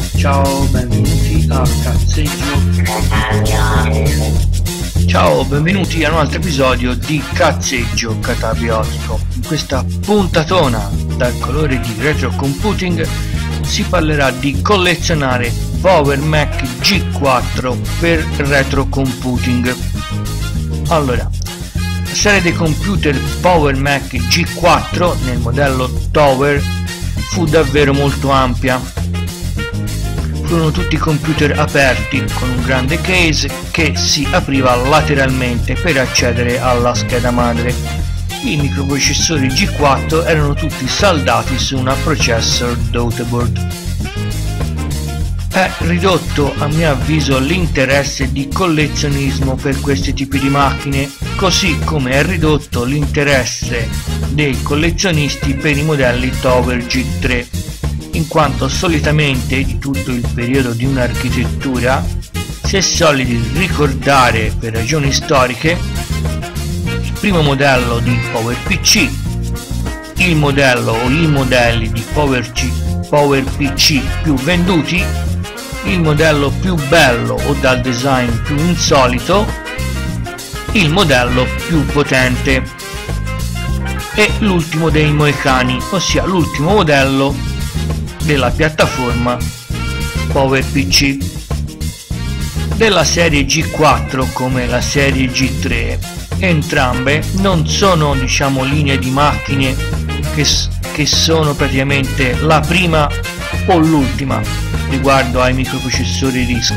Ciao, benvenuti a Cazzeggio. Ciao, benvenuti a un altro episodio di Cazzeggio Catabiotico. In questa puntatona dal colore di retro computing si parlerà di collezionare Power Mac G4 per retro computing. Allora, la serie dei computer Power Mac G4 nel modello Tower fu davvero molto ampia. Furono tutti computer aperti con un grande case che si apriva lateralmente per accedere alla scheda madre. I microprocessori G4 erano tutti saldati su una processor daughterboard. È ridotto a mio avviso l'interesse di collezionismo per questi tipi di macchine, così come è ridotto l'interesse dei collezionisti per i modelli Tower G3, in quanto solitamente di tutto il periodo di un'architettura si è soliti ricordare per ragioni storiche il primo modello di PowerPC, il modello o i modelli di PowerPC più venduti, il modello più bello o dal design più insolito, il modello più potente e l'ultimo dei moicani, ossia l'ultimo modello della piattaforma PowerPC. Della serie G4 come la serie G3, entrambe non sono linee di macchine che sono praticamente la prima o l'ultima riguardo ai microprocessori RISC.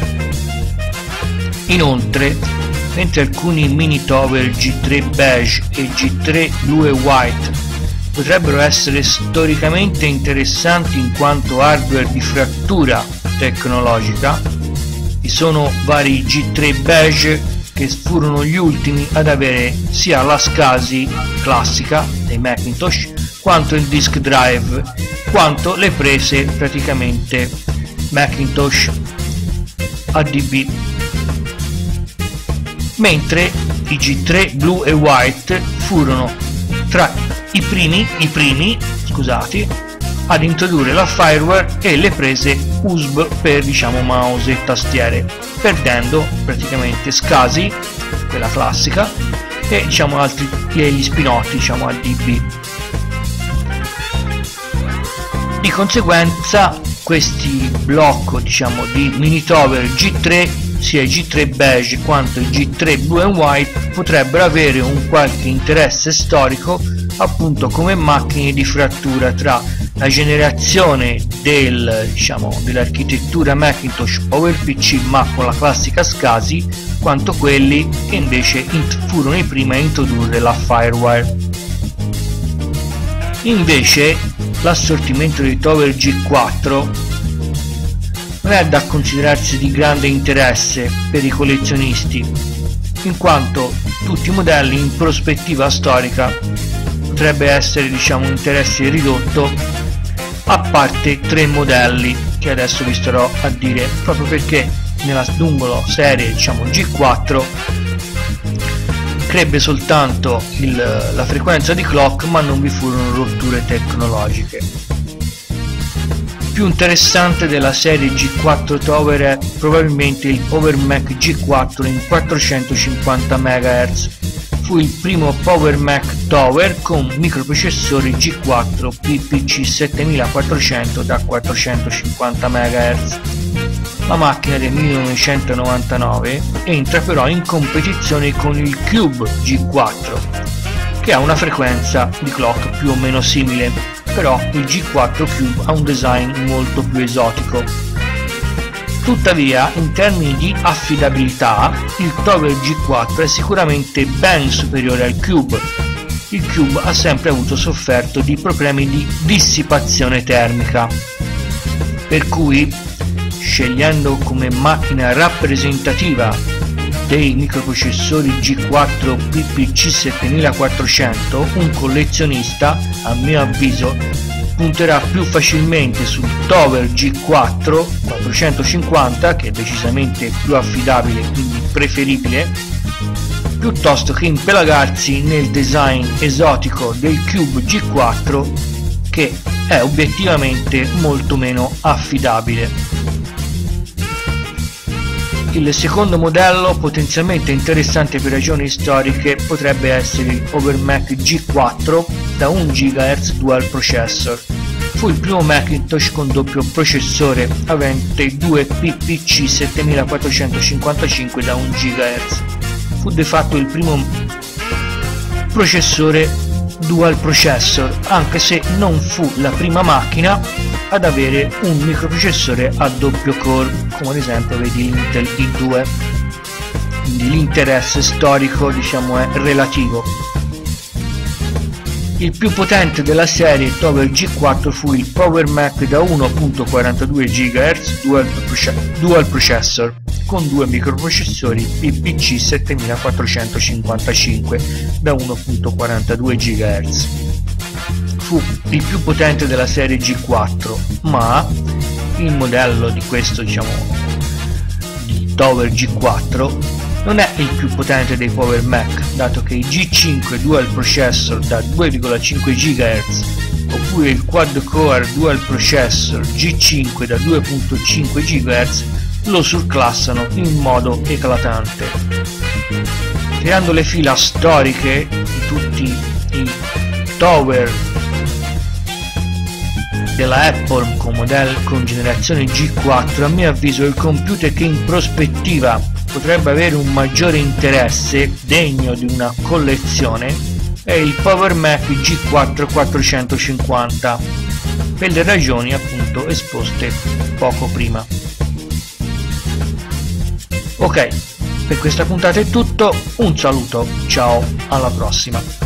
Inoltre, mentre alcuni mini Tower G3 beige e G3 blu e white potrebbero essere storicamente interessanti in quanto hardware di frattura tecnologica, vi sono vari G3 beige che furono gli ultimi ad avere sia la SCSI classica dei Macintosh quanto il disk drive, quanto le prese praticamente Macintosh ADB, mentre i G3 blu e white furono tra i primi ad introdurre la fireware e le prese USB per mouse e tastiere, perdendo praticamente SCSI, quella classica, e altri gli spinotti ADB. Di conseguenza questi blocco di mini Tower G3, sia i G3 beige quanto i G3 blue and white, potrebbero avere un qualche interesse storico appunto come macchine di frattura tra la generazione dell'architettura Macintosh PowerPC ma con la classica SCSI, quanto quelli che invece furono i primi a introdurre la fireware. Invece l'assortimento di Tower G4 non è da considerarsi di grande interesse per i collezionisti, in quanto tutti i modelli in prospettiva storica potrebbe essere un interesse ridotto, a parte 3 modelli che adesso vi starò a dire, proprio perché nella lunga serie G4 crebbe soltanto la frequenza di clock, ma non vi furono rotture tecnologiche. Più interessante della serie G4 Tower è probabilmente il Power Mac G4 in 450 MHz. Fu il primo Power Mac Tower con microprocessori G4 PPC 7400 da 450 MHz. La macchina del 1999 entra però in competizione con il Cube G4, che ha una frequenza di clock più o meno simile, però il G4 Cube ha un design molto più esotico. Tuttavia, in termini di affidabilità, il Tower G4 è sicuramente ben superiore al Cube. Il Cube ha sempre avuto sofferto di problemi di dissipazione termica, per cui, scegliendo come macchina rappresentativa dei microprocessori G4 PPC 7400, un collezionista, a mio avviso, punterà più facilmente sul Tower G4 450, che è decisamente più affidabile, quindi preferibile, piuttosto che impelagarsi nel design esotico del Cube G4, che è obiettivamente molto meno affidabile. Il secondo modello, potenzialmente interessante per ragioni storiche, potrebbe essere il PowerMac G4 da 1 GHz Dual Processor. Fu il primo Macintosh con doppio processore avente due PPC 7455 da 1 GHz. Fu di fatto il primo processore Dual Processor, anche se non fu la prima macchina ad avere un microprocessore a doppio core, come ad esempio vedi l'Intel i2. Quindi l'interesse storico, diciamo, è relativo. Il più potente della serie Tower G4 fu il PowerMac da 1.42 GHz Dual Processor con due microprocessori PPC 7455 da 1.42 GHz. Fu il più potente della serie G4, ma il modello di questo, diciamo, di Tower G4 non è il più potente dei PowerMac, dato che il G5 Dual Processor da 2,5 GHz oppure il Quad Core Dual Processor G5 da 2.5 GHz lo surclassano in modo eclatante. Tirando le fila storiche di tutti i Tower della Apple con generazione G4, a mio avviso il computer che in prospettiva potrebbe avere un maggiore interesse degno di una collezione è il PowerMac G4 450, per le ragioni appunto esposte poco prima. Ok, per questa puntata è tutto, un saluto, ciao, alla prossima.